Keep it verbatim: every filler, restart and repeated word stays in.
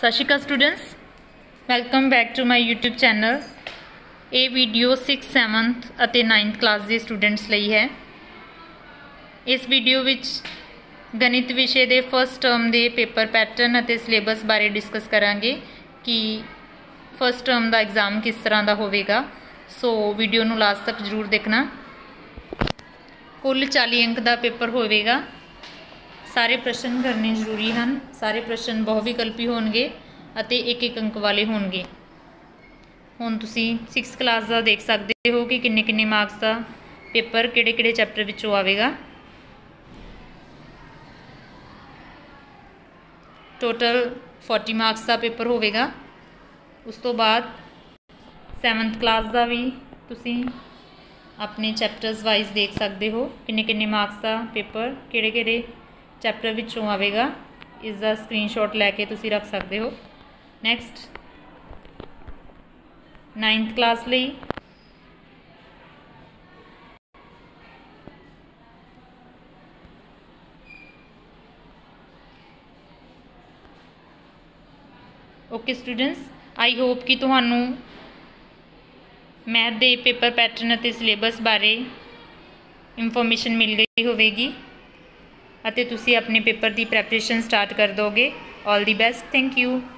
सत Shri Akal students, welcome back to my YouTube channel. ये video six seventh और ninth class के स्टूडेंट्स ਲਈ है। इस वीडियो विच गणित विषय के फस्ट टर्म के पेपर पैटर्न और सिलेबस बारे डिस्कस करांगे कि फस्ट टर्म का एग्ज़ाम किस तरह का होवेगा। सो वीडियो नू लास्ट तक जरूर देखना। कुल चालीस अंक का पेपर होवेगा। सारे प्रश्न करने जरूरी हैं। सारे प्रश्न बहुविकल्पी होणगे अते एक एक अंक वाले होणगे। हुण तुसीं सिक्स क्लास का देख सकते हो कि किन्ने किन्ने मार्क्स का पेपर किहड़े किहड़े चैप्टर विचों आवेगा। टोटल फोर्टी मार्क्स का पेपर होवेगा। उस तो बाद सैवंथ क्लास का भी तुसीं अपने चैप्टर्स वाइज देख सकते हो किन्ने किन्ने मार्क्स का पेपर किहड़े किहड़े चैप्टर विचों आवेगा। इसका स्क्रीनशॉट लैके तुसीं रख सकते हो। नैक्सट नाइन्थ क्लास लई ओके स्टूडेंट्स, आई होप कि तुहानू मैथ के पेपर पैटर्न और सिलेबस बारे इंफॉर्मेशन मिल गई होवेगी अते तुसी अपने पेपर की प्रैपरेशन स्टार्ट कर दोगे। All the best, thank you.